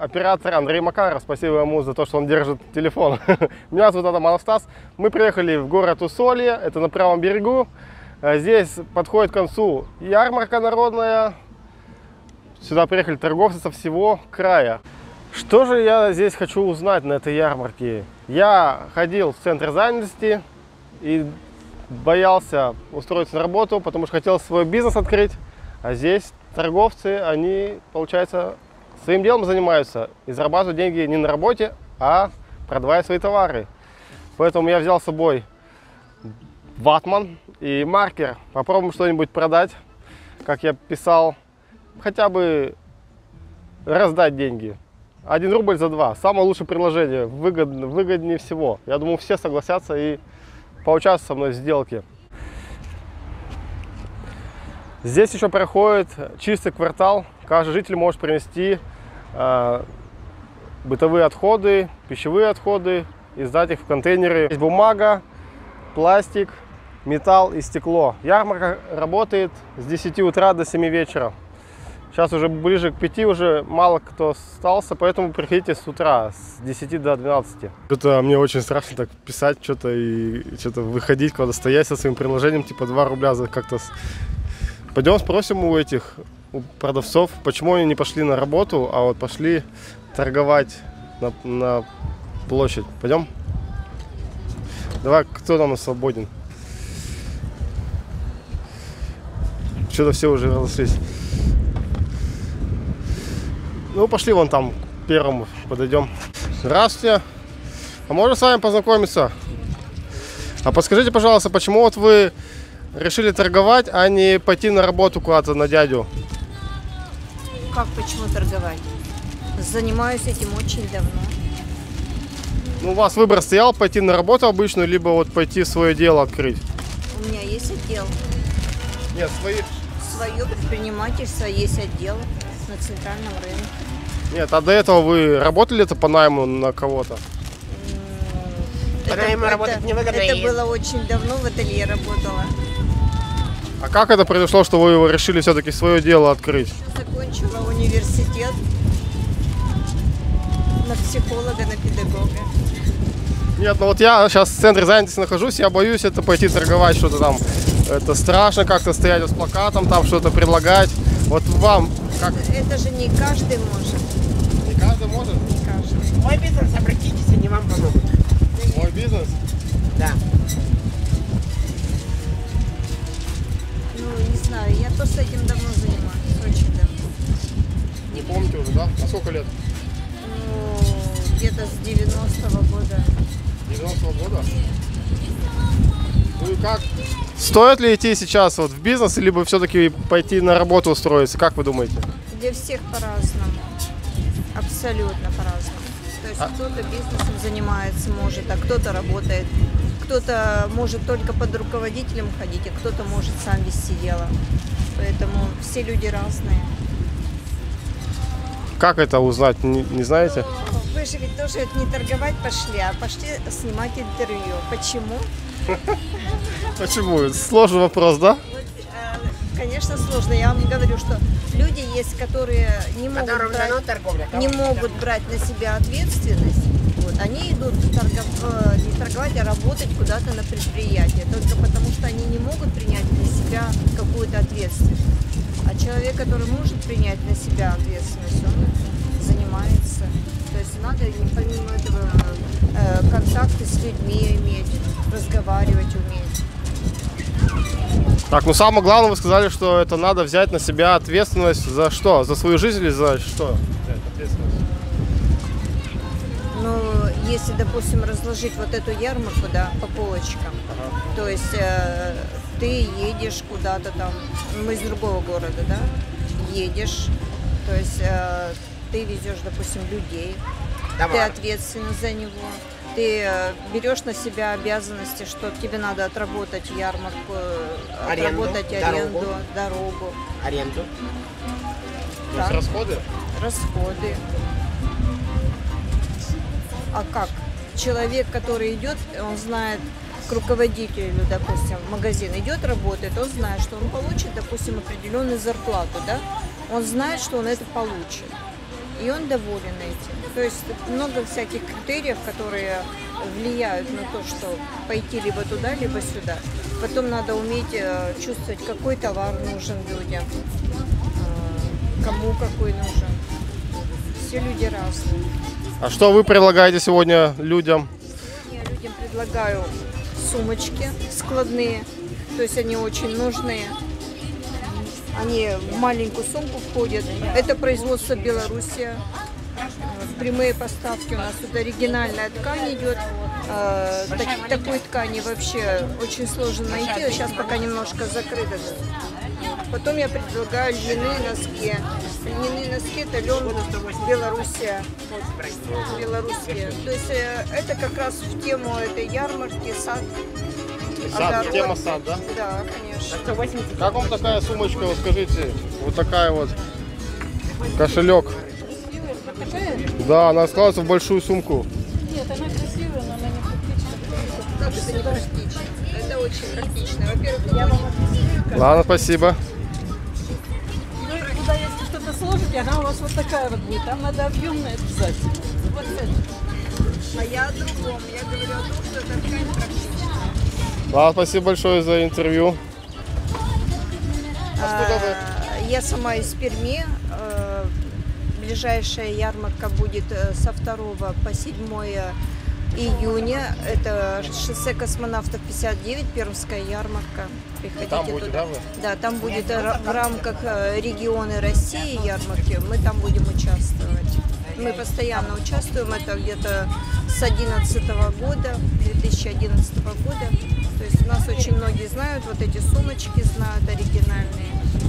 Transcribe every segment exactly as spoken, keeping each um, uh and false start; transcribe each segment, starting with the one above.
оператор Андрей Макаров. Спасибо ему за то, что он держит телефон. Меня зовут Адам Анастас. Мы приехали в город Усолье, это на правом берегу. Здесь подходит к концу ярмарка народная. Сюда приехали торговцы со всего края. Что же я здесь хочу узнать на этой ярмарке? Я ходил в центр занятости и боялся устроиться на работу, потому что хотел свой бизнес открыть. А здесь торговцы, они, получается, своим делом занимаются и зарабатывают деньги не на работе, а продавая свои товары. Поэтому я взял с собой ватман и маркер. Попробуем что-нибудь продать, как я писал, хотя бы раздать деньги. Один рубль за два. Самое лучшее предложение, выгодно, выгоднее всего. Я думаю, все согласятся и поучаствуют со мной в сделке. Здесь еще проходит чистый квартал. Каждый житель может принести э, бытовые отходы, пищевые отходы и сдать их в контейнеры. Есть бумага, пластик, металл и стекло. Ярмарка работает с десяти утра до семи вечера. Сейчас уже ближе к пяти уже мало кто остался, поэтому приходите с утра, с десяти до двенадцати. Что-то мне очень страшно так писать, что-то и что-то выходить, куда-то стоять со своим предложением, типа два рубля за как-то. Пойдем спросим у этих у продавцов, почему они не пошли на работу, а вот пошли торговать на, на площадь. Пойдем? Давай, кто там свободен? Что-то все уже разошлись. Ну, пошли вон там, к первому подойдем. Здравствуйте. А можно с вами познакомиться? А подскажите, пожалуйста, почему вот вы решили торговать, а не пойти на работу куда-то на дядю? Как почему торговать? Занимаюсь этим очень давно. Ну, у вас выбор стоял пойти на работу обычную, либо вот пойти свое дело открыть? У меня есть отдел. Нет, свои. Свое предпринимательство, есть отдел на центральном рынке. Нет, а до этого вы работали это по найму на кого-то? По найму работать невыгодно. Это было очень давно, в ателье работала. А как это произошло, что вы решили все-таки свое дело открыть? Закончила университет на психолога, на педагога. Нет, ну вот я сейчас в центре занятости нахожусь, я боюсь это пойти торговать что-то там. Это страшно как-то стоять вот с плакатом, там что-то предлагать. Вот вам как? Это же не каждый может. Не каждый может? Не каждый. Мой бизнес, обратитесь, они вам помогут. Мой бизнес? Да. Ну, не знаю, я просто этим давно занимаюсь, очень давно. Не помните уже, да? На сколько лет? Ну, где-то с девяностого года. девяностого года? Ну и как? Стоит ли идти сейчас вот в бизнес, либо все-таки пойти на работу устроиться? Как вы думаете? Для всех по-разному. Абсолютно по-разному. То есть а... кто-то бизнесом занимается, может, а кто-то работает. Кто-то может только под руководителем ходить, а кто-то может сам вести дело. Поэтому все люди разные. Как это узнать, не, не знаете? Ну, вы же ведь тоже не торговать пошли, а пошли снимать интервью. Почему? Почему? Сложный вопрос, да? Конечно, сложно. Я вам говорю, что люди есть, которые не могут, брать, торговля, не могут брать на себя ответственность. Вот. Они идут торгов, не торговать, а работать куда-то на предприятие. Только потому, что они не могут принять на себя какую-то ответственность. А человек, который может принять на себя ответственность, он занимается. То есть надо помимо этого контакты с людьми иметь, разговаривать уметь. Так, ну самое главное, вы сказали, что это надо взять на себя ответственность за что? За свою жизнь или за что? Ну, если, допустим, разложить вот эту ярмарку, да, по полочкам, ага. То есть э, ты едешь куда-то там, мы из другого города, да, едешь, то есть э, ты везешь, допустим, людей, Давай. Ты ответственен за него. Ты берешь на себя обязанности, что тебе надо отработать ярмарку, аренду, отработать аренду, дорогу. дорогу. Аренду. То есть расходы? Расходы. А как? Человек, который идет, он знает, к руководителю, допустим, в магазин идет, работает, он знает, что он получит, допустим, определенную зарплату, да? Он знает, что он это получит. и он доволен этим. То есть много всяких критериев, которые влияют на то, что пойти либо туда, либо сюда. Потом надо уметь э, чувствовать, какой товар нужен людям, э, кому какой нужен. Все люди разные. А что вы предлагаете сегодня людям? Я людям предлагаю сумочки складные, то есть они очень нужные. Они в маленькую сумку входят. Это производство Белоруссия. Прямые поставки у нас. Тут оригинальная ткань идет. Э, так, такой ткани вообще очень сложно найти. Сейчас пока немножко закрыто. Потом я предлагаю льняные носки. Льняные носки это лен Белоруссия. Белоруссия. То есть э, это как раз в тему этой ярмарки сад. Сад, огород. тема сад, да? Да, конечно. сто восемьдесят. Как вам такая сумочка, вот скажите? Вот такая вот кошелек. Такая? Да, она складывается в большую сумку. Нет, она красивая, но она не практична. Как это не практично? Это очень практично. Во-первых, Я вам объясню. Ладно, спасибо. Вы туда, если что-то сложите, она у вас вот такая вот будет. Там надо объемная обязательно. Вот это. а я о другом. Я говорю о том, что эта ткань практичная. Ладно, спасибо большое за интервью. А, я сама из Перми. Э, Ближайшая ярмарка будет э, со второго по седьмое июня. Это шоссе космонавтов пятьдесят девять, Пермская ярмарка. Приходите Там будете, туда. да, вы? Да, там будет ра- в рамках э, регионы России ярмарки. Мы там будем участвовать. Мы постоянно участвуем. Это где-то с одиннадцатого года, две тысячи одиннадцатого года. То есть нас очень многие знают, вот эти сумочки знают оригинальные.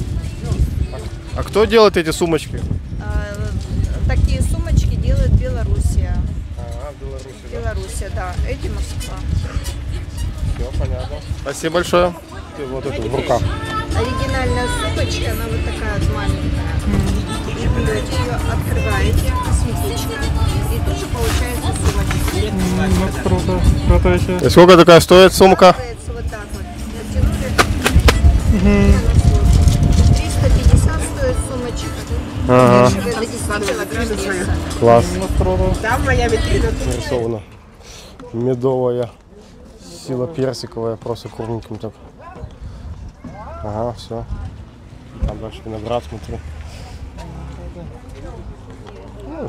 А кто делает эти сумочки? А, такие сумочки делает Белоруссия. А, в Беларуси, да? Белоруссия, да. Эти Москва. Все понятно. Спасибо большое. И вот это в руках. Оригинальная сумочка, она вот такая вот маленькая. И берете ее, открываете, косметичка, и тут же получается сумочка. Круто, круто еще. И сколько такая стоит сумка? Открывается вот так вот. Натянули. триста пятьдесят стоит сумочка. Ага. Вешивает до десяти килограмм веса. Класс. Там моя витрина. Нарисована медовая, сила персиковая, просто кругленьким так. Ага, все. Там дальше виноград, смотри. Ну,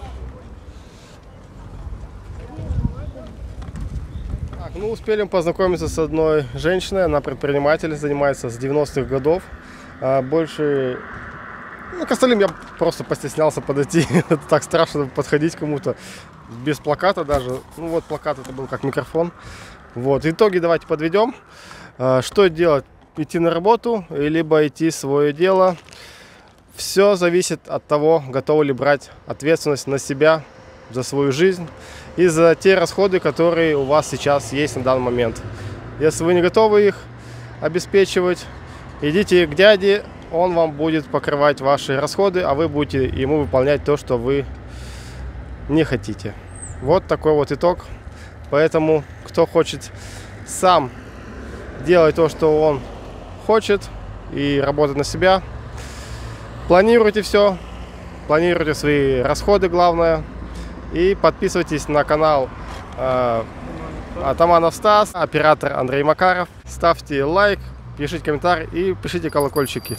так, ну, успели познакомиться с одной женщиной, она предприниматель, занимается с девяностых годов. А больше, ну, к остальным я просто постеснялся подойти, это так страшно подходить к кому-то без плаката даже. Ну вот плакат это был как микрофон. Вот, итоги давайте подведем. А, что делать? Идти на работу, либо идти свое дело. Все зависит от того, готовы ли брать ответственность на себя за свою жизнь и за те расходы, которые у вас сейчас есть на данный момент. Если вы не готовы их обеспечивать, идите к дяде, он вам будет покрывать ваши расходы, а вы будете ему выполнять то, что вы не хотите. Вот такой вот итог. Поэтому, кто хочет сам делать то, что он хочет, и работать на себя, планируйте все, планируйте свои расходы, главное, и подписывайтесь на канал э, Атаманов Стас, оператор Андрей Макаров. Ставьте лайк, пишите комментарий и пишите колокольчики.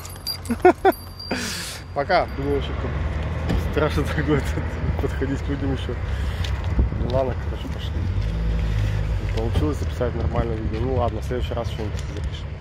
Пока. Страшно так вот подходить к людям еще. Ну ладно, короче, пошли. Получилось записать нормальное видео. Ну ладно, в следующий раз что-нибудь запишем.